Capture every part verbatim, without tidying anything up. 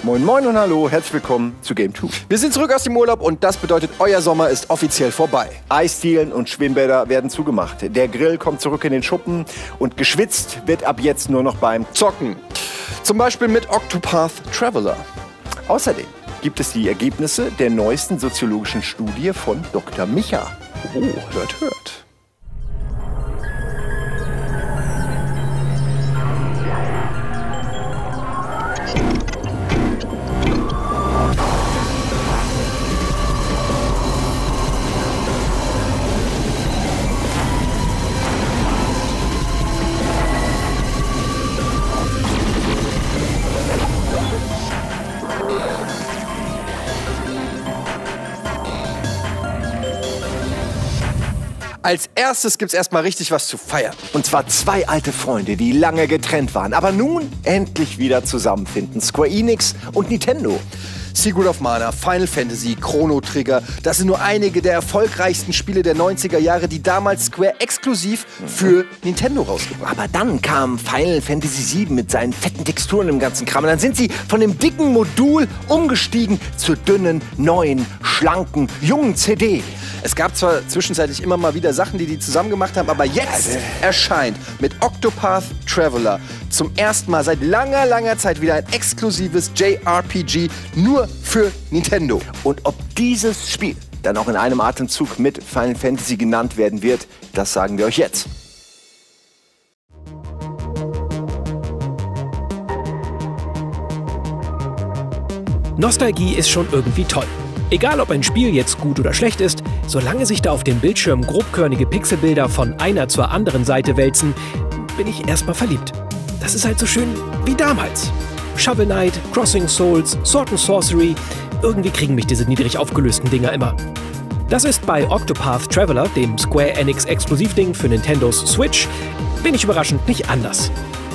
Moin Moin und hallo, herzlich willkommen zu Game zwei. Wir sind zurück aus dem Urlaub und das bedeutet, euer Sommer ist offiziell vorbei. Eisdielen und Schwimmbäder werden zugemacht. Der Grill kommt zurück in den Schuppen und geschwitzt wird ab jetzt nur noch beim Zocken. Zum Beispiel mit Octopath Traveler. Außerdem gibt es die Ergebnisse der neuesten soziologischen Studie von Doktor Micha. Oh, hört, hört. Als erstes gibt's erstmal richtig was zu feiern. Und zwar zwei alte Freunde, die lange getrennt waren, aber nun endlich wieder zusammenfinden. Square Enix und Nintendo. Secret of Mana, Final Fantasy, Chrono Trigger, das sind nur einige der erfolgreichsten Spiele der neunziger Jahre, die damals Square exklusiv für Nintendo rausgebracht haben. Aber dann kam Final Fantasy sieben mit seinen fetten Texturen im ganzen Kram. Und dann sind sie von dem dicken Modul umgestiegen zur dünnen, neuen, schlanken, jungen C D. Es gab zwar zwischenzeitlich immer mal wieder Sachen, die die zusammen gemacht haben, aber jetzt erscheint mit Octopath Traveler zum ersten Mal seit langer, langer Zeit wieder ein exklusives J R P G nur für Nintendo. Und ob dieses Spiel dann auch in einem Atemzug mit Final Fantasy genannt werden wird, das sagen wir euch jetzt. Nostalgie ist schon irgendwie toll. Egal, ob ein Spiel jetzt gut oder schlecht ist, solange sich da auf dem Bildschirm grobkörnige Pixelbilder von einer zur anderen Seite wälzen, bin ich erstmal verliebt. Das ist halt so schön wie damals. Shovel Knight, Crossing Souls, Sword and Sorcery, irgendwie kriegen mich diese niedrig aufgelösten Dinger immer. Das ist bei Octopath Traveler, dem Square Enix Exklusivding für Nintendos Switch, wenig überraschend nicht anders.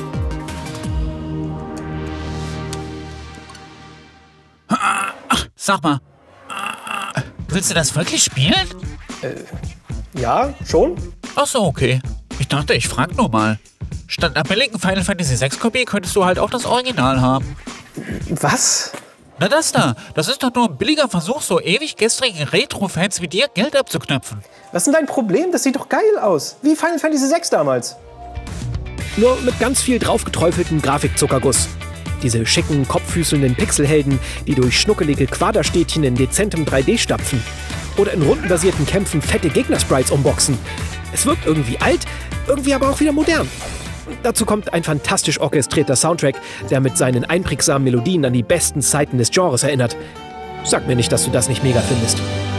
Ach, sag mal, willst du das wirklich spielen? Äh, ja, schon? Ach so, okay. Ich dachte, ich frag nur mal. Statt einer billigen Final Fantasy sechs Kopie könntest du halt auch das Original haben. Was? Na das da, das ist doch nur ein billiger Versuch, so ewig gestrigen Retro-Fans wie dir Geld abzuknöpfen. Was ist denn dein Problem? Das sieht doch geil aus. Wie Final Fantasy sechs damals. Nur mit ganz viel draufgeträufeltem Grafikzuckerguss. Diese schicken, kopffüßelnden Pixelhelden, die durch schnuckelige Quaderstädtchen in dezentem drei D stapfen. Oder in rundenbasierten Kämpfen fette Gegnersprites umboxen. Es wirkt irgendwie alt, irgendwie aber auch wieder modern. Dazu kommt ein fantastisch orchestrierter Soundtrack, der mit seinen einprägsamen Melodien an die besten Zeiten des Genres erinnert. Sag mir nicht, dass du das nicht mega findest.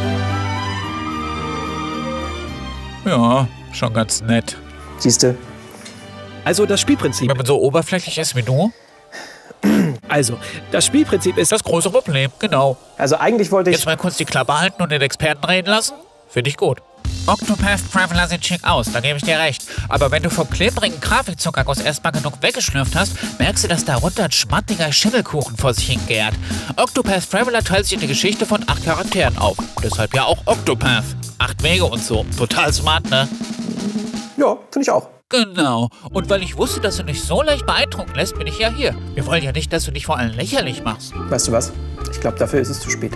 Ja, schon ganz nett. Siehste. Also das Spielprinzip. Wenn man so oberflächlich ist wie du? Also, das Spielprinzip ist... Das große Problem, genau. Also eigentlich wollte ich... Jetzt mal kurz die Klappe halten und den Experten reden lassen? Finde ich gut. Octopath Traveler sieht schick aus, da gebe ich dir recht. Aber wenn du vom klebrigen Grafikzuckerguss erstmal genug weggeschlürft hast, merkst du, dass darunter ein schmattiger Schimmelkuchen vor sich hingärt. Octopath Traveler teilt sich in die Geschichte von acht Charakteren auf. Deshalb ja auch Octopath. Acht Wege und so. Total smart, ne? Ja, finde ich auch. Genau. Und weil ich wusste, dass du dich so leicht beeindrucken lässt, bin ich ja hier. Wir wollen ja nicht, dass du dich vor allen lächerlich machst. Weißt du was? Ich glaube, dafür ist es zu spät.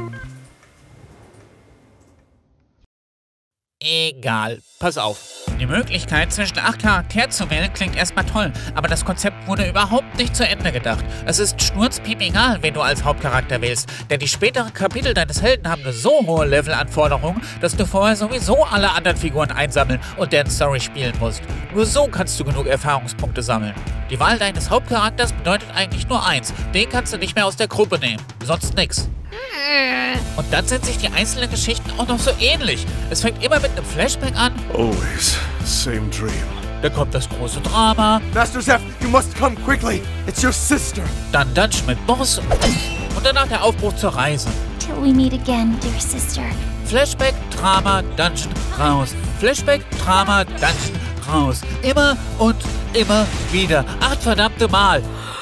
Egal. Pass auf. Die Möglichkeit, zwischen acht Charakteren zu wählen, klingt erstmal toll, aber das Konzept wurde überhaupt nicht zu Ende gedacht. Es ist schnurzpiep egal, wen du als Hauptcharakter wählst, denn die späteren Kapitel deines Helden haben eine so hohe Levelanforderung, dass du vorher sowieso alle anderen Figuren einsammeln und deren Story spielen musst. Nur so kannst du genug Erfahrungspunkte sammeln. Die Wahl deines Hauptcharakters bedeutet eigentlich nur eins, den kannst du nicht mehr aus der Gruppe nehmen, sonst nix. Und dann sind sich die einzelnen Geschichten auch noch so ähnlich. Es fängt immer mit einem Flashback an. Always same dream. Dann kommt das große Drama. Master Zeph, you must come quickly. It's your sister. Dann Dungeon mit Boss. Und danach der Aufbruch zur Reise. Till we meet again, dear sister. Flashback, Drama, Dungeon, raus. Flashback, Drama, Dungeon, raus. Immer und immer wieder. Acht verdammte Mal.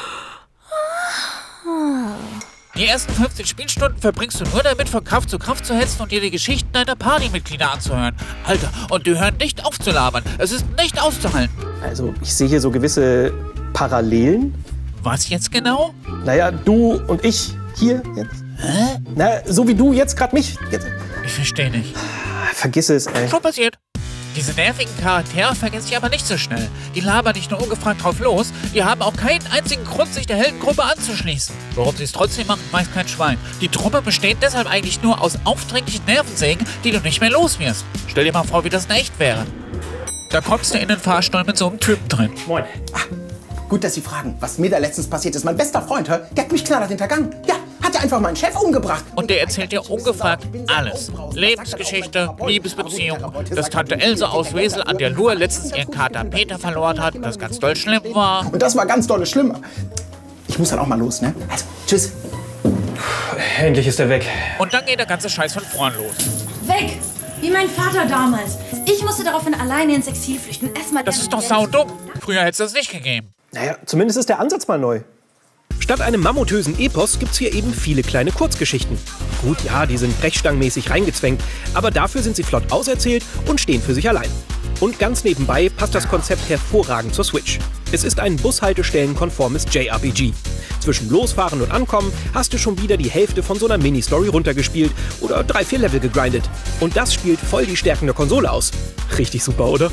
Die ersten fünfzehn Spielstunden verbringst du nur damit, von Kraft zu Kraft zu hetzen und dir die Geschichten deiner Partymitglieder anzuhören. Alter, und die hören nicht auf zu labern. Es ist nicht auszuhalten. Also, ich sehe hier so gewisse Parallelen. Was jetzt genau? Naja, du und ich hier jetzt. Hä? Na, so wie du jetzt gerade mich. Jetzt. Ich verstehe nicht. Vergiss es, ey. Schon passiert. Diese nervigen Charaktere vergesse ich aber nicht so schnell. Die labern nicht nur ungefragt drauf los, die haben auch keinen einzigen Grund, sich der Heldengruppe anzuschließen. Warum sie es trotzdem machen, weiß kein Schwein. Die Truppe besteht deshalb eigentlich nur aus aufdringlichen Nervensägen, die du nicht mehr los wirst. Stell dir mal vor, wie das in echt wäre. Da kommst du in den Fahrstuhl mit so einem Typen drin. Moin. Ach, gut, dass Sie fragen, was mir da letztens passiert ist. Mein bester Freund, hör, der hat mich knallhart hintergangen. Ja, hat ja einfach meinen Chef umgebracht. Und der erzählt dir ungefragt alles. Lebensgeschichte, Liebesbeziehung, dass Tante Else aus Wesel an der Lur letztens ihren Kater Peter verloren hat, das ganz doll schlimm war. Und das war ganz dolle schlimm. Ich muss dann auch mal los, ne? Also, tschüss. Endlich ist er weg. Und dann geht der ganze Scheiß von vorn los. Weg! Wie mein Vater damals. Ich musste daraufhin alleine ins Exil flüchten. Erstmal Das ist doch saudumm. Früher hätte es das nicht gegeben. Naja, zumindest ist der Ansatz mal neu. Statt einem mammutösen Epos gibt's hier eben viele kleine Kurzgeschichten. Gut, ja, die sind brechstangenmäßig reingezwängt, aber dafür sind sie flott auserzählt und stehen für sich allein. Und ganz nebenbei passt das Konzept hervorragend zur Switch. Es ist ein bushaltestellenkonformes J R P G. Zwischen Losfahren und Ankommen hast du schon wieder die Hälfte von so einer Mini-Story runtergespielt oder drei, vier Level gegrindet. Und das spielt voll die Stärken der Konsole aus. Richtig super, oder?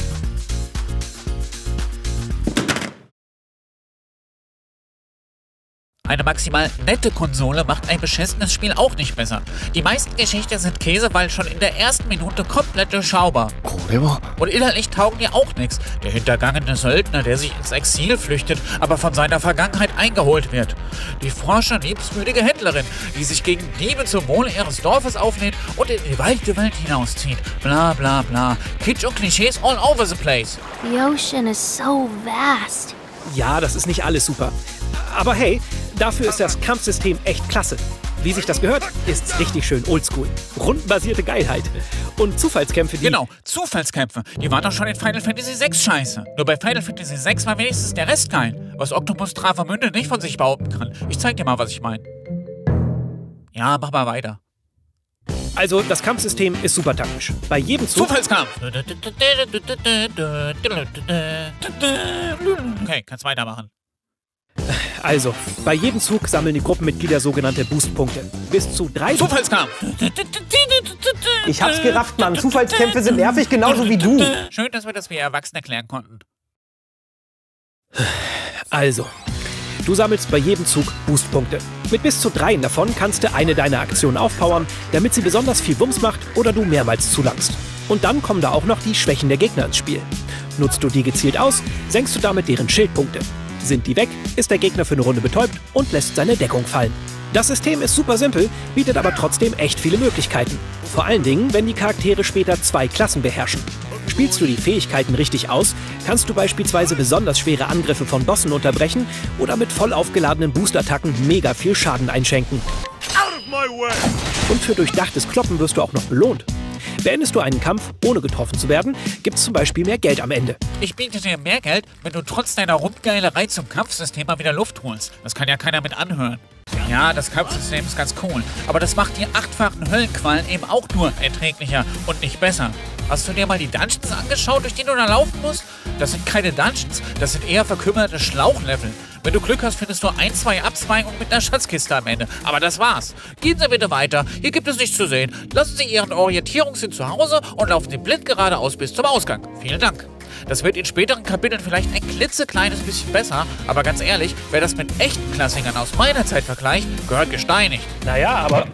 Eine maximal nette Konsole macht ein beschissenes Spiel auch nicht besser. Die meisten Geschichten sind Käse, weil schon in der ersten Minute komplett durchschaubar. Und inhaltlich taugen die auch nichts. Der hintergangene Söldner, der sich ins Exil flüchtet, aber von seiner Vergangenheit eingeholt wird. Die forscher liebenswürdige Händlerin, die sich gegen Diebe zum Wohle ihres Dorfes auflädt und in die weite Welt hinauszieht. Bla bla bla. Kitsch und Klischees all over the place. The ocean is so vast. Ja, das ist nicht alles super. Aber hey, dafür ist das Kampfsystem echt klasse. Wie sich das gehört, ist's richtig schön oldschool. Rundenbasierte Geilheit. Und Zufallskämpfe, die... Genau, Zufallskämpfe. Die waren doch schon in Final Fantasy sechs scheiße. Nur bei Final Fantasy sechs war wenigstens der Rest geil. Was Octopus Travemünde nicht von sich behaupten kann. Ich zeig dir mal, was ich meine. Ja, mach mal weiter. Also, das Kampfsystem ist super taktisch. Bei jedem Zug... Zufallskampf! Okay, kannst weitermachen. Also, bei jedem Zug sammeln die Gruppenmitglieder sogenannte Boostpunkte. Bis zu drei... Zufallskampf! Ich hab's gerafft, Mann. Zufallskämpfe sind nervig, genauso wie du. Schön, dass wir das wie Erwachsene erklären konnten. Also, du sammelst bei jedem Zug Boostpunkte. Mit bis zu dreien davon kannst du eine deiner Aktionen aufpowern, damit sie besonders viel Wumms macht oder du mehrmals zulangst. Und dann kommen da auch noch die Schwächen der Gegner ins Spiel. Nutzt du die gezielt aus, senkst du damit deren Schildpunkte. Sind die weg, ist der Gegner für eine Runde betäubt und lässt seine Deckung fallen. Das System ist super simpel, bietet aber trotzdem echt viele Möglichkeiten. Vor allen Dingen, wenn die Charaktere später zwei Klassen beherrschen. Spielst du die Fähigkeiten richtig aus, kannst du beispielsweise besonders schwere Angriffe von Bossen unterbrechen oder mit voll aufgeladenen Boostattacken mega viel Schaden einschenken. Und für durchdachtes Kloppen wirst du auch noch belohnt. Beendest du einen Kampf, ohne getroffen zu werden, gibt es zum Beispiel mehr Geld am Ende. Ich biete dir mehr Geld, wenn du trotz deiner Rumgeilerei zum Kampfsystem mal wieder Luft holst. Das kann ja keiner mit anhören. Ja, das Kampfsystem ist ganz cool, aber das macht die achtfachen Höllenqualen eben auch nur erträglicher und nicht besser. Hast du dir mal die Dungeons angeschaut, durch die du da laufen musst? Das sind keine Dungeons, das sind eher verkümmerte Schlauchlevel. Wenn du Glück hast, findest du ein, zwei Abzweigungen mit einer Schatzkiste am Ende. Aber das war's. Gehen Sie bitte weiter. Hier gibt es nichts zu sehen. Lassen Sie Ihren Orientierungssinn zu Hause und laufen Sie blind geradeaus bis zum Ausgang. Vielen Dank. Das wird in späteren Kapiteln vielleicht ein klitzekleines bisschen besser, aber ganz ehrlich, wer das mit echten Klassikern aus meiner Zeit vergleicht, gehört gesteinigt. Naja, aber...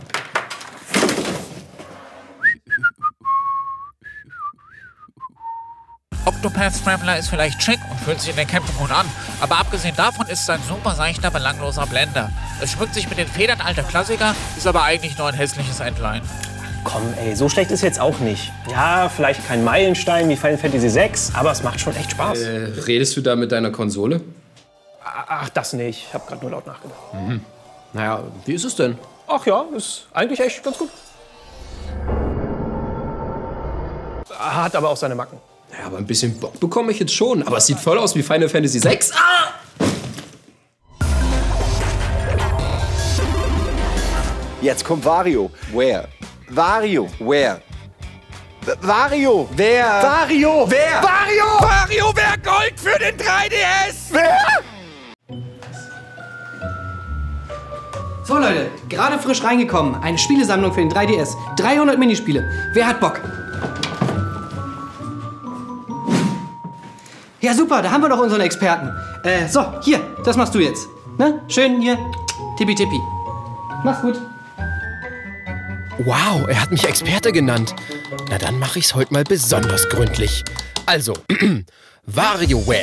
Octopath Traveler ist vielleicht schick und fühlt sich in den Kämpfen gut an, aber abgesehen davon ist es ein super seichter, belangloser Blender. Es schmückt sich mit den Federn alter Klassiker, ist aber eigentlich nur ein hässliches Entlein. Komm, ey, so schlecht ist jetzt auch nicht. Ja, vielleicht kein Meilenstein wie Final Fantasy sechs, aber es macht schon echt Spaß. Äh, redest du da mit deiner Konsole? Ach, das nicht. Ich hab grad nur laut nachgedacht. Mhm. Naja, wie ist es denn? Ach ja, ist eigentlich echt ganz gut. Hat aber auch seine Macken. Ja, aber ein bisschen Bock bekomme ich jetzt schon. Aber es sieht voll aus wie Final Fantasy sechs. Ah! Jetzt kommt Wario. Where? Wario. Where? Wario. Wer? Wario. Wer? Wario. Wario wäre Gold für den drei D S! Wer? So Leute, gerade frisch reingekommen. Eine Spielesammlung für den drei D S. dreihundert Minispiele. Wer hat Bock? Ja super, da haben wir doch unseren Experten. Äh, so, hier, das machst du jetzt. Ne? Schön hier, tippi-tippi. Mach's gut. Wow, er hat mich Experte genannt. Na dann mache ich's heute mal besonders gründlich. Also, WarioWare.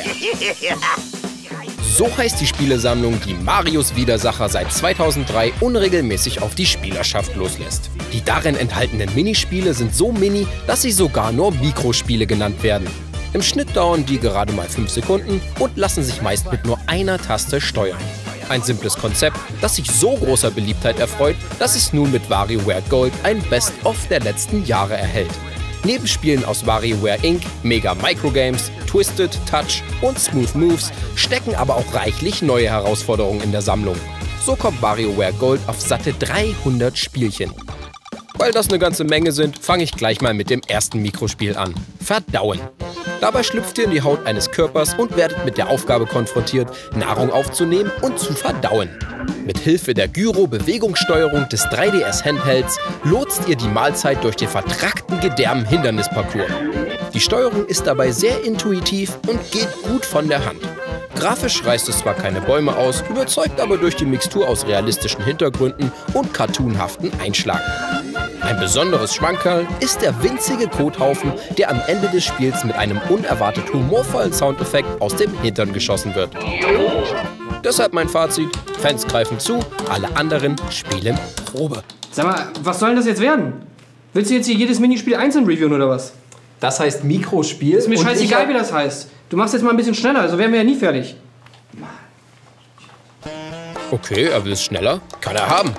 So heißt die Spielesammlung, die Marios Widersacher seit zweitausenddrei unregelmäßig auf die Spielerschaft loslässt. Die darin enthaltenen Minispiele sind so mini, dass sie sogar nur Mikrospiele genannt werden. Im Schnitt dauern die gerade mal fünf Sekunden und lassen sich meist mit nur einer Taste steuern. Ein simples Konzept, das sich so großer Beliebtheit erfreut, dass es nun mit WarioWare Gold ein Best-of der letzten Jahre erhält. Neben Spielen aus WarioWare Incorporated, Mega Microgames, Twisted, Touch und Smooth Moves stecken aber auch reichlich neue Herausforderungen in der Sammlung. So kommt WarioWare Gold auf satte dreihundert Spielchen. Weil das eine ganze Menge sind, fange ich gleich mal mit dem ersten Mikrospiel an. Verdauen. Dabei schlüpft ihr in die Haut eines Körpers und werdet mit der Aufgabe konfrontiert, Nahrung aufzunehmen und zu verdauen. Mit Hilfe der Gyro-Bewegungssteuerung des drei D S-Handhelds lotst ihr die Mahlzeit durch den vertrackten Gedärm-Hindernisparcours. Die Steuerung ist dabei sehr intuitiv und geht gut von der Hand. Grafisch reißt es zwar keine Bäume aus, überzeugt aber durch die Mixtur aus realistischen Hintergründen und cartoonhaften Einschlag. Ein besonderes Schmankerl ist der winzige Kothaufen, der am Ende des Spiels mit einem unerwartet humorvollen Soundeffekt aus dem Hintern geschossen wird. Deshalb mein Fazit, Fans greifen zu, alle anderen spielen Probe. Sag mal, was soll denn das jetzt werden? Willst du jetzt hier jedes Minispiel einzeln reviewen oder was? Das heißt Mikrospiel. Ist mir scheißegal, wie das heißt. Du machst jetzt mal ein bisschen schneller, also wären wir ja nie fertig. Okay, er will es schneller. Kann er haben.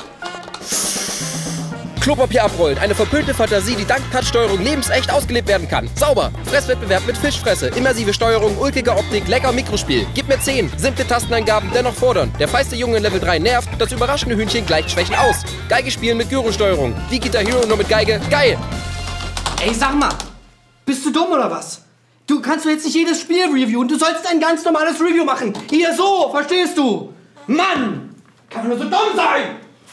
Klopapier abrollen. Eine verpönte Fantasie, die dank Touchsteuerung lebensecht ausgelebt werden kann. Sauber. Fresswettbewerb mit Fischfresse. Immersive Steuerung, ulkige Optik, lecker Mikrospiel. Gib mir zehn. Simple Tasteneingaben, dennoch fordern. Der feiste Junge in Level drei nervt. Das überraschende Hühnchen gleicht Schwächen aus. Geige spielen mit Gyro-Steuerung. Wie Guitar Hero nur mit Geige. Geil. Ey, sag mal. Bist du dumm oder was? Du kannst doch jetzt nicht jedes Spiel reviewen. Du sollst ein ganz normales Review machen. Hier so, verstehst du? Mann! Kann man nur so dumm sein?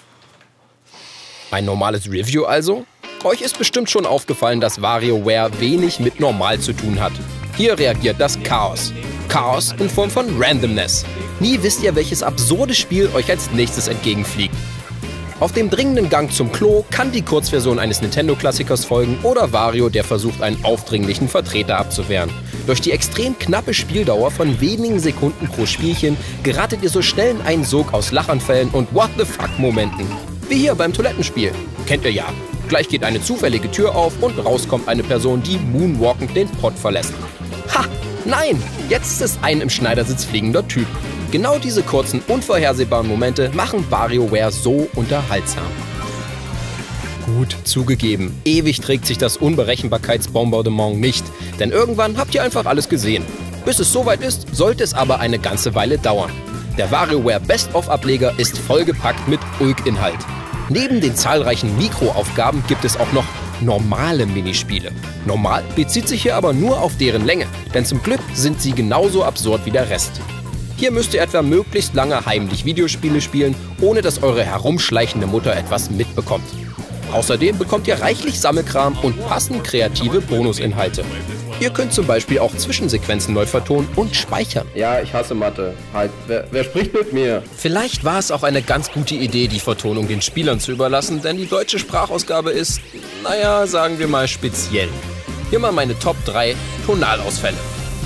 Ein normales Review also? Euch ist bestimmt schon aufgefallen, dass WarioWare wenig mit normal zu tun hat. Hier reagiert das Chaos. Chaos in Form von Randomness. Nie wisst ihr, welches absurde Spiel euch als nächstes entgegenfliegt. Auf dem dringenden Gang zum Klo kann die Kurzversion eines Nintendo-Klassikers folgen oder Wario, der versucht, einen aufdringlichen Vertreter abzuwehren. Durch die extrem knappe Spieldauer von wenigen Sekunden pro Spielchen geratet ihr so schnell in einen Sog aus Lachanfällen und What-the-fuck-Momenten. Wie hier beim Toilettenspiel. Kennt ihr ja. Gleich geht eine zufällige Tür auf und raus kommt eine Person, die moonwalkend den Pott verlässt. Ha! Nein! Jetzt ist es ein im Schneidersitz fliegender Typ. Genau diese kurzen, unvorhersehbaren Momente machen WarioWare so unterhaltsam. Gut, zugegeben, ewig trägt sich das Unberechenbarkeitsbombardement nicht, denn irgendwann habt ihr einfach alles gesehen. Bis es soweit ist, sollte es aber eine ganze Weile dauern. Der WarioWare Best-of-Ableger ist vollgepackt mit Ulk-Inhalt. Neben den zahlreichen Mikroaufgaben gibt es auch noch normale Minispiele. Normal bezieht sich hier aber nur auf deren Länge, denn zum Glück sind sie genauso absurd wie der Rest. Hier müsst ihr etwa möglichst lange heimlich Videospiele spielen, ohne dass eure herumschleichende Mutter etwas mitbekommt. Außerdem bekommt ihr reichlich Sammelkram und passend kreative Bonusinhalte. Ihr könnt zum Beispiel auch Zwischensequenzen neu vertonen und speichern. Ja, ich hasse Mathe. Halt, wer, wer spricht mit mir? Vielleicht war es auch eine ganz gute Idee, die Vertonung den Spielern zu überlassen, denn die deutsche Sprachausgabe ist, naja, sagen wir mal speziell. Hier mal meine Top drei Tonalausfälle.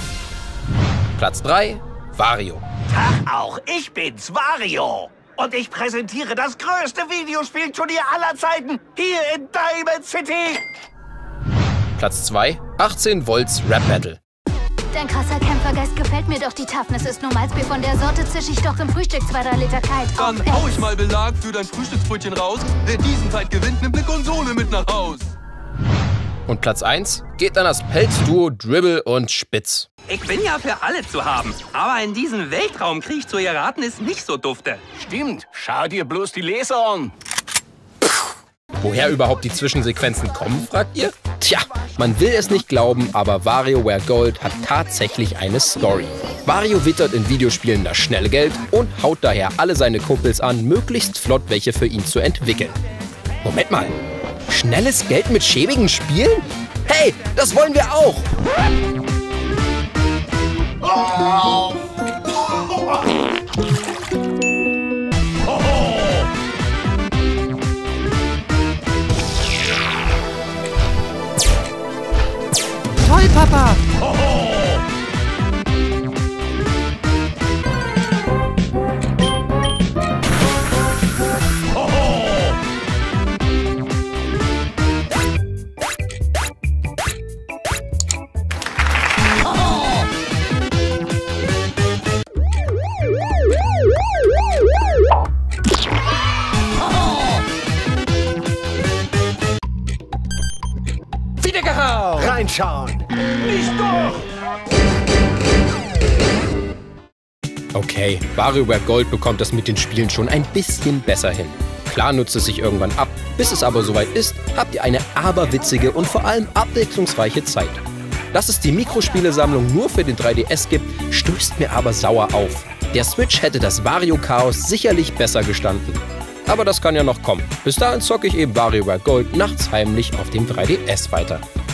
Platz drei, Wario. Tag auch, ich bin's, Wario. Und ich präsentiere das größte Videospielturnier aller Zeiten hier in Diamond City. Platz zwei, achtzehn Volts Rap Battle. Dein krasser Kämpfergeist gefällt mir, doch die Toughness ist nur Malzbier von der Sorte, zisch ich doch im Frühstück zwei, drei Liter kalt. Dann hau ich mal Belag für dein Frühstücksbrötchen raus. Wer diesen Fight gewinnt, nimmt eine Konsole mit nach Haus. Und Platz eins geht an das Pelzduo Dribble und Spitz. Ich bin ja für alle zu haben, aber in diesem Weltraumkrieg zu erraten ist nicht so dufte. Stimmt, schau dir bloß die Laser an. Woher überhaupt die Zwischensequenzen kommen, fragt ihr? Tja, man will es nicht glauben, aber WarioWare Gold hat tatsächlich eine Story. Wario wittert in Videospielen das schnelle Geld und haut daher alle seine Kumpels an, möglichst flott welche für ihn zu entwickeln. Moment mal, schnelles Geld mit schäbigen Spielen? Hey, das wollen wir auch! Oh. Toll, Papa! Wiedergehauen! Reinschauen! Nicht doch! Okay, WarioWare Gold bekommt das mit den Spielen schon ein bisschen besser hin. Klar nutzt es sich irgendwann ab, bis es aber soweit ist, habt ihr eine aberwitzige und vor allem abwechslungsreiche Zeit. Dass es die Mikrospielesammlung nur für den drei D S gibt, stößt mir aber sauer auf. Der Switch hätte das Wario-Chaos sicherlich besser gestanden. Aber das kann ja noch kommen. Bis dahin zocke ich eben WarioWare Gold nachts heimlich auf dem drei D S weiter.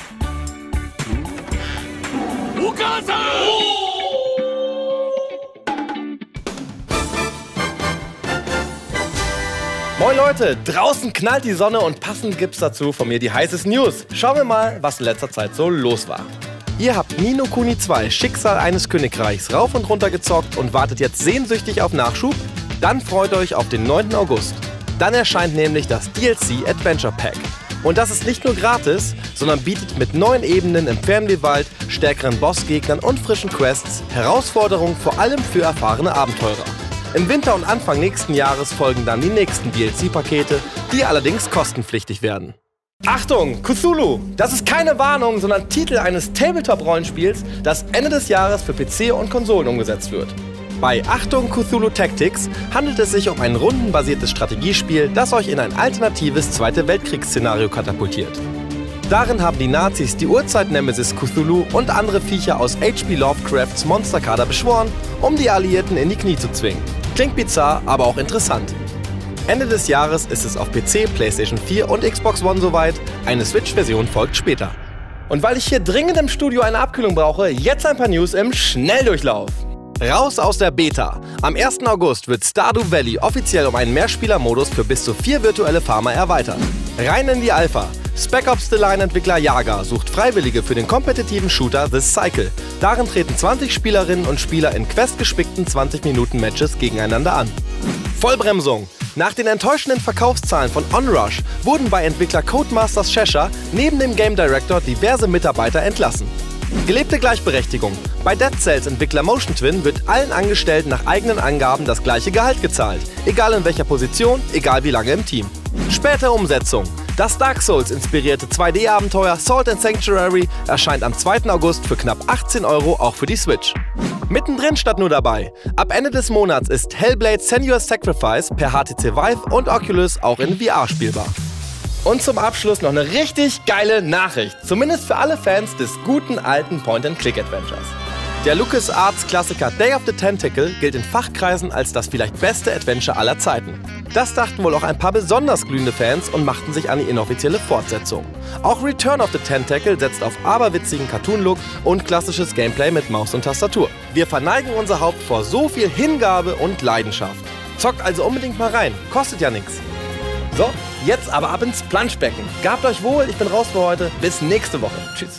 Moin Leute, draußen knallt die Sonne und passend gibt's dazu von mir die heißesten News. Schauen wir mal, was in letzter Zeit so los war. Ihr habt Ni no Kuni zwei, Schicksal eines Königreichs, rauf und runter gezockt und wartet jetzt sehnsüchtig auf Nachschub? Dann freut euch auf den neunten August. Dann erscheint nämlich das D L C Adventure Pack. Und das ist nicht nur gratis, sondern bietet mit neuen Ebenen im Fernwehwald, stärkeren Bossgegnern und frischen Quests Herausforderungen vor allem für erfahrene Abenteurer. Im Winter und Anfang nächsten Jahres folgen dann die nächsten D L C-Pakete, die allerdings kostenpflichtig werden. Achtung, Cthulhu! Das ist keine Warnung, sondern Titel eines Tabletop-Rollenspiels, das Ende des Jahres für P C und Konsolen umgesetzt wird. Bei Achtung Cthulhu Tactics handelt es sich um ein rundenbasiertes Strategiespiel, das euch in ein alternatives Zweite Weltkriegsszenario katapultiert. Darin haben die Nazis die Urzeit-Nemesis Cthulhu und andere Viecher aus H P Lovecrafts Monsterkader beschworen, um die Alliierten in die Knie zu zwingen. Klingt bizarr, aber auch interessant. Ende des Jahres ist es auf P C, PlayStation vier und Xbox One soweit, eine Switch-Version folgt später. Und weil ich hier dringend im Studio eine Abkühlung brauche, jetzt ein paar News im Schnelldurchlauf. Raus aus der Beta! Am ersten August wird Stardew Valley offiziell um einen Mehrspieler-Modus für bis zu vier virtuelle Farmer erweitert. Rein in die Alpha! Spec Ops The Line-Entwickler Yaga sucht Freiwillige für den kompetitiven Shooter The Cycle. Darin treten zwanzig Spielerinnen und Spieler in questgespickten zwanzig Minuten Matches gegeneinander an. Vollbremsung! Nach den enttäuschenden Verkaufszahlen von Onrush wurden bei Entwickler Codemasters Cheshire neben dem Game Director diverse Mitarbeiter entlassen. Gelebte Gleichberechtigung. Bei Dead Cells Entwickler Motion Twin wird allen Angestellten nach eigenen Angaben das gleiche Gehalt gezahlt. Egal in welcher Position, egal wie lange im Team. Späte Umsetzung. Das Dark Souls inspirierte zwei D-Abenteuer Salt and Sanctuary erscheint am zweiten August für knapp achtzehn Euro auch für die Switch. Mittendrin statt nur dabei. Ab Ende des Monats ist Hellblade Senua's Sacrifice per H T C Vive und Oculus auch in V R spielbar. Und zum Abschluss noch eine richtig geile Nachricht, zumindest für alle Fans des guten alten Point-and-Click-Adventures. Der LucasArts-Klassiker Day of the Tentacle gilt in Fachkreisen als das vielleicht beste Adventure aller Zeiten. Das dachten wohl auch ein paar besonders glühende Fans und machten sich an die inoffizielle Fortsetzung. Auch Return of the Tentacle setzt auf aberwitzigen Cartoon-Look und klassisches Gameplay mit Maus und Tastatur. Wir verneigen unser Haupt vor so viel Hingabe und Leidenschaft. Zockt also unbedingt mal rein, kostet ja nichts. So, jetzt aber ab ins Planschbecken. Gabt euch wohl, ich bin raus für heute. Bis nächste Woche. Tschüss.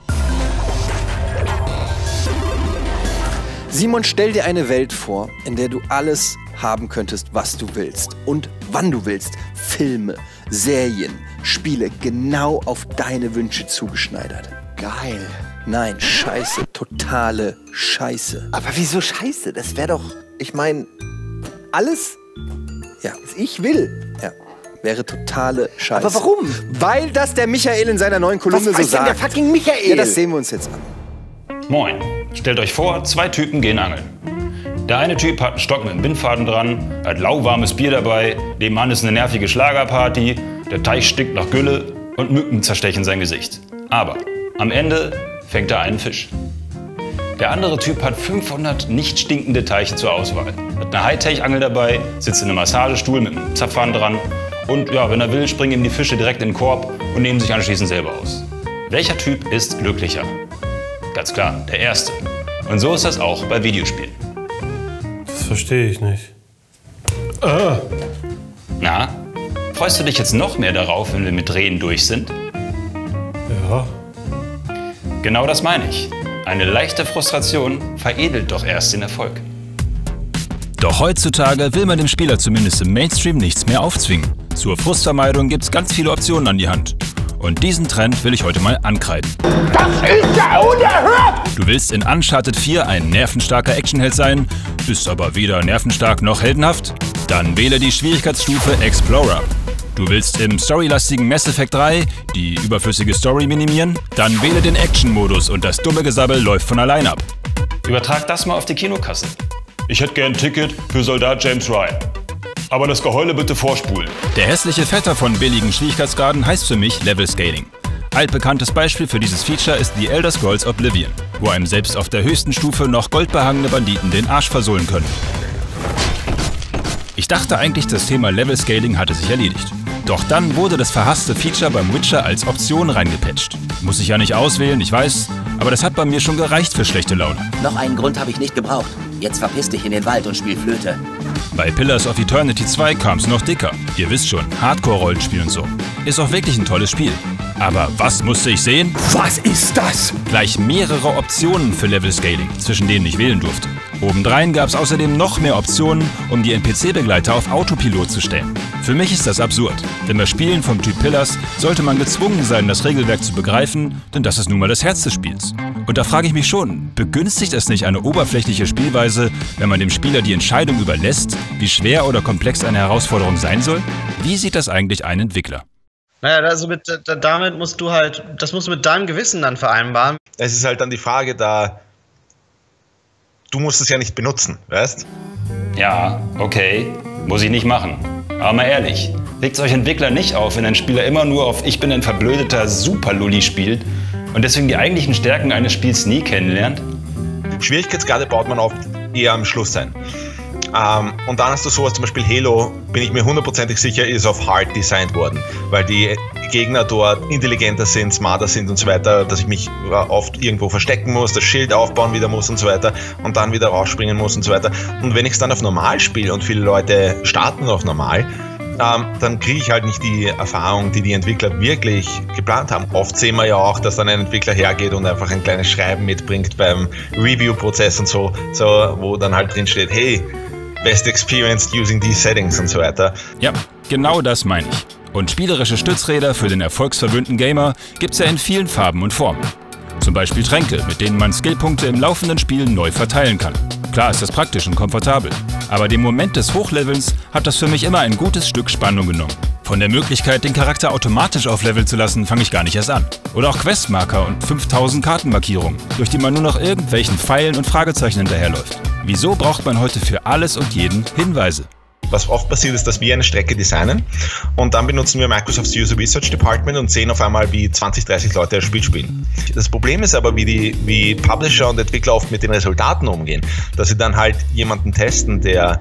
Simon, stell dir eine Welt vor, in der du alles haben könntest, was du willst und wann du willst. Filme, Serien, Spiele, genau auf deine Wünsche zugeschneidert. Geil. Nein, scheiße, totale Scheiße. Aber wieso Scheiße? Das wäre doch, ich meine, alles, ja, was ich will. Ja. Wäre totale Scheiße. Aber warum? Weil das der Michael in seiner neuen Kolumne was so weiß sagt. denn der fucking Michael? Ja, das sehen wir uns jetzt an. Moin. Stellt euch vor, zwei Typen gehen angeln. Der eine Typ hat einen Stock mit einem Bindfaden dran, hat lauwarmes Bier dabei, nebenan ist eine nervige Schlagerparty, der Teich stinkt nach Gülle und Mücken zerstechen sein Gesicht. Aber am Ende fängt er einen Fisch. Der andere Typ hat fünfhundert nicht stinkende Teiche zur Auswahl. Hat eine Hightech-Angel dabei, sitzt in einem Massagestuhl mit einem Zapfhahn dran und ja, wenn er will, springen ihm die Fische direkt in den Korb und nehmen sich anschließend selber aus. Welcher Typ ist glücklicher? Ganz klar, der erste. Und so ist das auch bei Videospielen. Das verstehe ich nicht. Ah. Na, freust du dich jetzt noch mehr darauf, wenn wir mit Drehen durch sind? Ja. Genau das meine ich. Eine leichte Frustration veredelt doch erst den Erfolg. Doch heutzutage will man dem Spieler zumindest im Mainstream nichts mehr aufzwingen. Zur Frustvermeidung gibt's ganz viele Optionen an die Hand. Und diesen Trend will ich heute mal ankreiden. Das ist ja unerhört! Du willst in Uncharted vier ein nervenstarker Actionheld sein, bist aber weder nervenstark noch heldenhaft? Dann wähle die Schwierigkeitsstufe Explorer. Du willst im storylastigen Mass Effect drei die überflüssige Story minimieren? Dann wähle den Action-Modus und das dumme Gesabbel läuft von allein ab. Übertrag das mal auf die Kinokasse. Ich hätte gern ein Ticket für Soldat James Ryan. Aber das Geheule bitte vorspulen. Der hässliche Vetter von billigen Schwierigkeitsgraden heißt für mich Level Scaling. Altbekanntes Beispiel für dieses Feature ist The Elder Scrolls Oblivion, wo einem selbst auf der höchsten Stufe noch goldbehangene Banditen den Arsch versohlen können. Ich dachte eigentlich, das Thema Level Scaling hatte sich erledigt. Doch dann wurde das verhasste Feature beim Witcher als Option reingepatcht. Muss ich ja nicht auswählen, ich weiß, aber das hat bei mir schon gereicht für schlechte Laune. Noch einen Grund habe ich nicht gebraucht. Jetzt verpiss dich in den Wald und spiel Flöte. Bei Pillars of Eternity zwei kam's noch dicker. Ihr wisst schon, Hardcore-Rollenspiel und so. Ist auch wirklich ein tolles Spiel. Aber was musste ich sehen? Was ist das? Gleich mehrere Optionen für Level Scaling, zwischen denen ich wählen durfte. Obendrein gab es außerdem noch mehr Optionen, um die N P C-Begleiter auf Autopilot zu stellen. Für mich ist das absurd, denn bei Spielen vom Typ Pillars sollte man gezwungen sein, das Regelwerk zu begreifen, denn das ist nun mal das Herz des Spiels. Und da frage ich mich schon, begünstigt es nicht eine oberflächliche Spielweise, wenn man dem Spieler die Entscheidung überlässt, wie schwer oder komplex eine Herausforderung sein soll? Wie sieht das eigentlich ein Entwickler? Naja, also mit, damit musst du halt, das musst du mit deinem Gewissen dann vereinbaren. Es ist halt dann die Frage, da du musst es ja nicht benutzen, weißt? Ja, okay, muss ich nicht machen. Aber mal ehrlich, regt es euch Entwickler nicht auf, wenn ein Spieler immer nur auf Ich bin ein verblödeter Super-Lulli spielt und deswegen die eigentlichen Stärken eines Spiels nie kennenlernt? Schwierigkeitsgrade baut man oft eher am Schluss ein. Ähm, und dann hast du sowas, zum Beispiel Halo, bin ich mir hundertprozentig sicher, ist auf Hard designt worden, weil die Gegner dort intelligenter sind, smarter sind und so weiter, dass ich mich oft irgendwo verstecken muss, das Schild aufbauen wieder muss und so weiter und dann wieder rausspringen muss und so weiter. Und wenn ich es dann auf Normal spiele und viele Leute starten auf Normal, ähm, dann kriege ich halt nicht die Erfahrung, die die Entwickler wirklich geplant haben. Oft sehen wir ja auch, dass dann ein Entwickler hergeht und einfach ein kleines Schreiben mitbringt beim Review-Prozess und so, so, wo dann halt drin steht, hey, best experienced using these settings und so weiter. Ja, genau das meine ich. Und spielerische Stützräder für den erfolgsverwöhnten Gamer gibt's ja in vielen Farben und Formen. Zum Beispiel Tränke, mit denen man Skillpunkte im laufenden Spiel neu verteilen kann. Klar ist das praktisch und komfortabel, aber dem Moment des Hochlevelns hat das für mich immer ein gutes Stück Spannung genommen. Von der Möglichkeit, den Charakter automatisch aufleveln zu lassen, fange ich gar nicht erst an. Oder auch Questmarker und fünftausend Kartenmarkierungen, durch die man nur noch irgendwelchen Pfeilen und Fragezeichen hinterherläuft. Wieso braucht man heute für alles und jeden Hinweise? Was oft passiert ist, dass wir eine Strecke designen und dann benutzen wir Microsofts User Research Department und sehen auf einmal, wie zwanzig, dreißig Leute das Spiel spielen. Das Problem ist aber, wie die wie Publisher und Entwickler oft mit den Resultaten umgehen, dass sie dann halt jemanden testen, der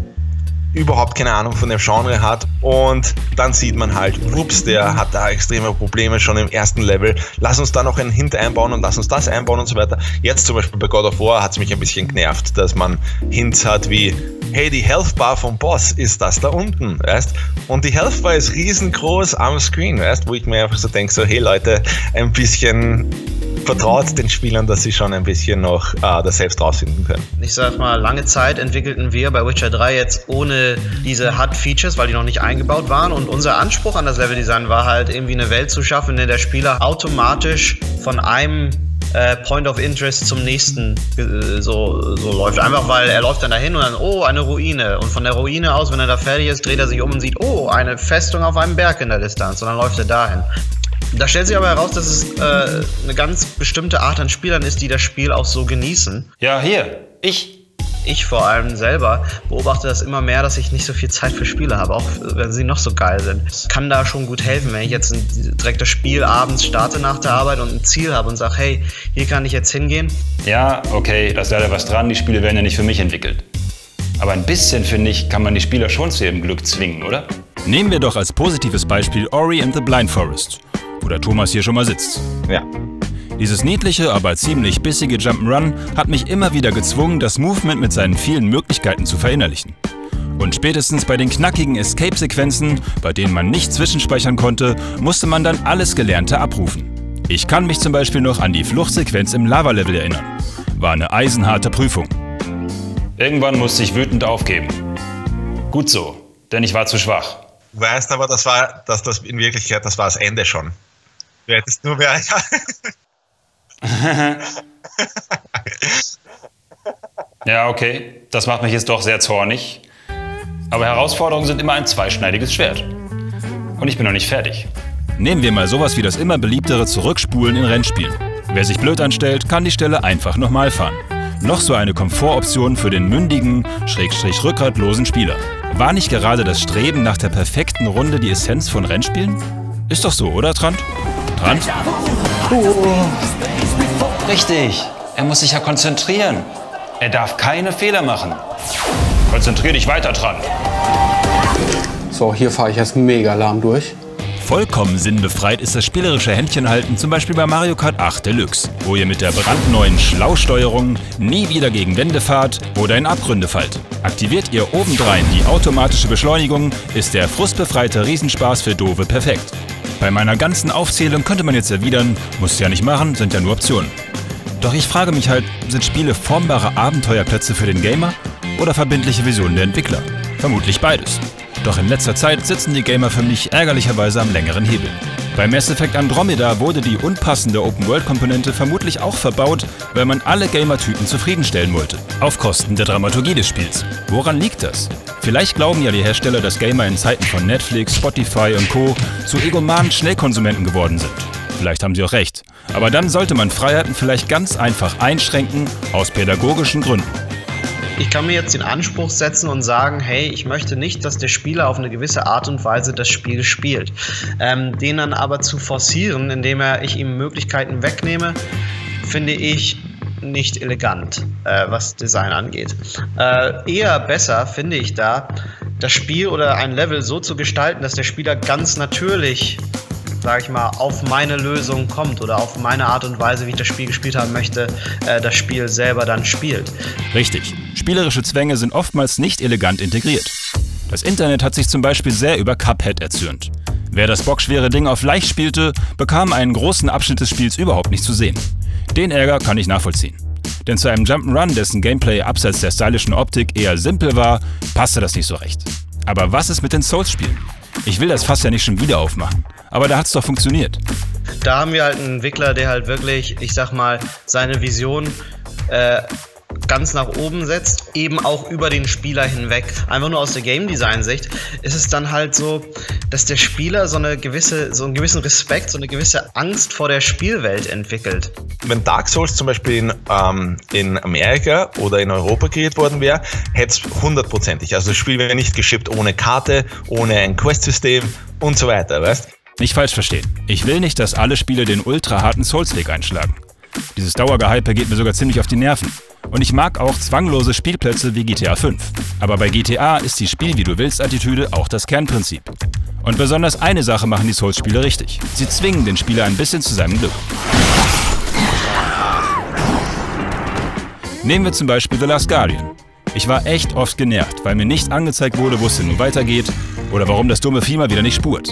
überhaupt keine Ahnung von dem Genre hat und dann sieht man halt, ups, der hat da extreme Probleme schon im ersten Level, lass uns da noch einen Hint einbauen und lass uns das einbauen und so weiter. Jetzt zum Beispiel bei God of War hat es mich ein bisschen genervt, dass man Hints hat wie, hey, die Health Bar vom Boss ist das da unten, weißt? Und die Health Bar ist riesengroß am Screen, weißt? Wo ich mir einfach so denke, so, hey Leute, ein bisschen vertraut den Spielern, dass sie schon ein bisschen noch äh, das selbst rausfinden können. Ich sag mal, lange Zeit entwickelten wir bei Witcher drei jetzt ohne diese H U D-Features, weil die noch nicht eingebaut waren. Und unser Anspruch an das Leveldesign war halt irgendwie eine Welt zu schaffen, in der der Spieler automatisch von einem äh, Point of Interest zum nächsten äh, so, so läuft. Einfach weil er läuft dann dahin und dann, oh, eine Ruine. Und von der Ruine aus, wenn er da fertig ist, dreht er sich um und sieht, oh, eine Festung auf einem Berg in der Distanz. Und dann läuft er dahin. Da stellt sich aber heraus, dass es äh, eine ganz bestimmte Art an Spielern ist, die das Spiel auch so genießen. Ja, hier, ich. Ich vor allem selber beobachte das immer mehr, dass ich nicht so viel Zeit für Spiele habe, auch wenn sie noch so geil sind. Es kann da schon gut helfen, wenn ich jetzt ein, direkt das Spiel abends starte nach der Arbeit und ein Ziel habe und sage, hey, hier kann ich jetzt hingehen. Ja, okay, da ist leider was dran, die Spiele werden ja nicht für mich entwickelt. Aber ein bisschen, finde ich, kann man die Spieler schon zu ihrem Glück zwingen, oder? Nehmen wir doch als positives Beispiel Ori and the Blind Forest, wo der Thomas hier schon mal sitzt. Ja. Dieses niedliche, aber ziemlich bissige Jump'n'Run hat mich immer wieder gezwungen, das Movement mit seinen vielen Möglichkeiten zu verinnerlichen. Und spätestens bei den knackigen Escape-Sequenzen, bei denen man nicht zwischenspeichern konnte, musste man dann alles Gelernte abrufen. Ich kann mich zum Beispiel noch an die Fluchtsequenz im Lava-Level erinnern. War eine eisenharte Prüfung. Irgendwann musste ich wütend aufgeben. Gut so, denn ich war zu schwach. Du weißt aber, das war, dass das in Wirklichkeit, das war das Ende schon. Du hättest nur mehr... Ja, okay, das macht mich jetzt doch sehr zornig. Aber Herausforderungen sind immer ein zweischneidiges Schwert. Und ich bin noch nicht fertig. Nehmen wir mal sowas wie das immer beliebtere Zurückspulen in Rennspielen. Wer sich blöd anstellt, kann die Stelle einfach nochmal fahren. Noch so eine Komfortoption für den mündigen, schrägstrich rückgratlosen Spieler. War nicht gerade das Streben nach der perfekten Runde die Essenz von Rennspielen? Ist doch so, oder, Trant? Trant? Oh. Richtig, er muss sich ja konzentrieren. Er darf keine Fehler machen. Konzentrier dich weiter, Trant. So, hier fahre ich erst mega lahm durch. Vollkommen sinnbefreit ist das spielerische Händchenhalten zum Beispiel bei Mario Kart acht Deluxe, wo ihr mit der brandneuen Schlausteuerung nie wieder gegen Wände fahrt oder in Abgründe fallt. Aktiviert ihr obendrein die automatische Beschleunigung, ist der frustbefreite Riesenspaß für Doofe perfekt. Bei meiner ganzen Aufzählung könnte man jetzt erwidern, musst ja nicht machen, sind ja nur Optionen. Doch ich frage mich halt, sind Spiele formbare Abenteuerplätze für den Gamer oder verbindliche Visionen der Entwickler? Vermutlich beides. Doch in letzter Zeit sitzen die Gamer für mich ärgerlicherweise am längeren Hebel. Bei Mass Effect Andromeda wurde die unpassende Open-World-Komponente vermutlich auch verbaut, weil man alle Gamer-Typen zufriedenstellen wollte. Auf Kosten der Dramaturgie des Spiels. Woran liegt das? Vielleicht glauben ja die Hersteller, dass Gamer in Zeiten von Netflix, Spotify und Co. zu egomanen Schnellkonsumenten geworden sind. Vielleicht haben sie auch recht. Aber dann sollte man Freiheiten vielleicht ganz einfach einschränken, aus pädagogischen Gründen. Ich kann mir jetzt den Anspruch setzen und sagen, hey, ich möchte nicht, dass der Spieler auf eine gewisse Art und Weise das Spiel spielt. Ähm, den dann aber zu forcieren, indem er ich ihm Möglichkeiten wegnehme, finde ich nicht elegant, äh, was Design angeht. Äh, eher besser finde ich da, das Spiel oder ein Level so zu gestalten, dass der Spieler ganz natürlich, sag ich mal, auf meine Lösung kommt oder auf meine Art und Weise, wie ich das Spiel gespielt haben möchte, äh, das Spiel selber dann spielt. Richtig. Spielerische Zwänge sind oftmals nicht elegant integriert. Das Internet hat sich zum Beispiel sehr über Cuphead erzürnt. Wer das bockschwere Ding auf leicht spielte, bekam einen großen Abschnitt des Spiels überhaupt nicht zu sehen. Den Ärger kann ich nachvollziehen. Denn zu einem Jump'n'Run, dessen Gameplay abseits der stylischen Optik eher simpel war, passte das nicht so recht. Aber was ist mit den Souls-Spielen? Ich will das Fass ja nicht schon wieder aufmachen, aber da hat's doch funktioniert. Da haben wir halt einen Entwickler, der halt wirklich, ich sag mal, seine Vision äh, ganz nach oben setzt, eben auch über den Spieler hinweg. Einfach nur aus der Game-Design-Sicht ist es dann halt so, dass der Spieler so eine gewisse, so einen gewissen Respekt, so eine gewisse Angst vor der Spielwelt entwickelt. Wenn Dark Souls zum Beispiel in, ähm, in Amerika oder in Europa kreiert worden wäre, hätte es hundertprozentig. Also das Spiel wäre nicht geschippt ohne Karte, ohne ein Quest-System und so weiter, weißt? Nicht falsch verstehen. Ich will nicht, dass alle Spiele den ultra harten Souls-Weg einschlagen. Dieses Dauergehype geht mir sogar ziemlich auf die Nerven. Und ich mag auch zwanglose Spielplätze wie G T A fünf. Aber bei G T A ist die Spiel-wie-du-willst-Attitüde auch das Kernprinzip. Und besonders eine Sache machen die Souls-Spiele richtig. Sie zwingen den Spieler ein bisschen zu seinem Glück. Nehmen wir zum Beispiel The Last Guardian. Ich war echt oft genervt, weil mir nicht angezeigt wurde, wo es denn nun weitergeht oder warum das dumme Vieh mal wieder nicht spurt.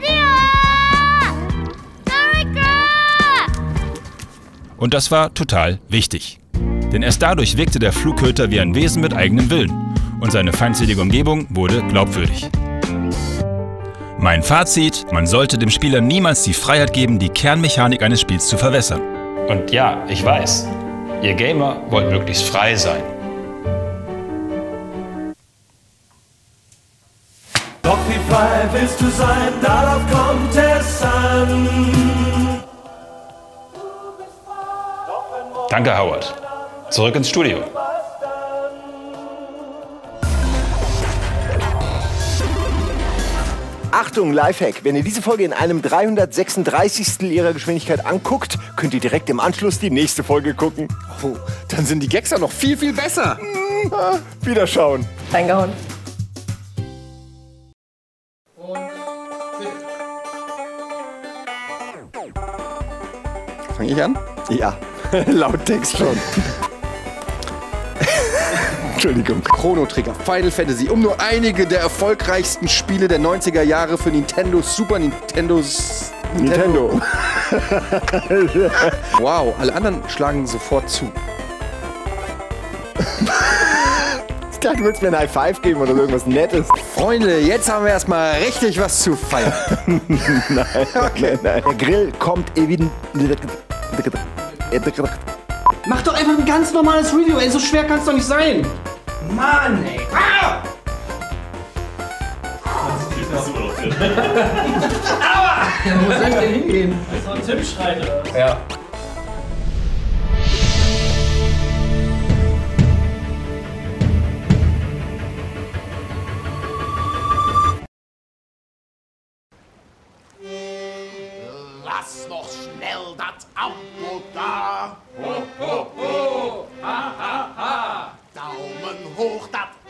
Und das war total wichtig. Denn erst dadurch wirkte der Flughöter wie ein Wesen mit eigenem Willen und seine feindselige Umgebung wurde glaubwürdig. Mein Fazit: Man sollte dem Spieler niemals die Freiheit geben, die Kernmechanik eines Spiels zu verwässern. Und ja, ich weiß, ihr Gamer wollt möglichst frei sein. Doch wie frei willst du sein, darauf kommt es an. Danke, Howard. Zurück ins Studio. Achtung, Lifehack. Wenn ihr diese Folge in einem dreihundertsechsunddreißigstel ihrer Geschwindigkeit anguckt, könnt ihr direkt im Anschluss die nächste Folge gucken. Oh, dann sind die Gags ja noch viel, viel besser. Hm, ah, wiederschauen. Reingehauen. Fange ich an? Ja, laut Text schon. Entschuldigung. Chrono Trigger, Final Fantasy, um nur einige der erfolgreichsten Spiele der neunziger Jahre für Nintendo, Super Nintendos... Nintendo. Nintendo. Wow, alle anderen schlagen sofort zu. Ich dachte, du willst mir ein High Five geben oder irgendwas Nettes. Freunde, jetzt haben wir erstmal richtig was zu feiern. Nein, okay. nein, nein. Der Grill kommt eben... Mach doch einfach ein ganz normales Review, ey, so schwer kann's doch nicht sein. Mann, ey. Ah! Aua! Ja, wo soll ich denn hingehen? Das ist doch ein Tippschreiter. Ja. Lass noch schnell das Auto da. Ho, ho, ho. Ha, ha, ha. Daumen hoch, das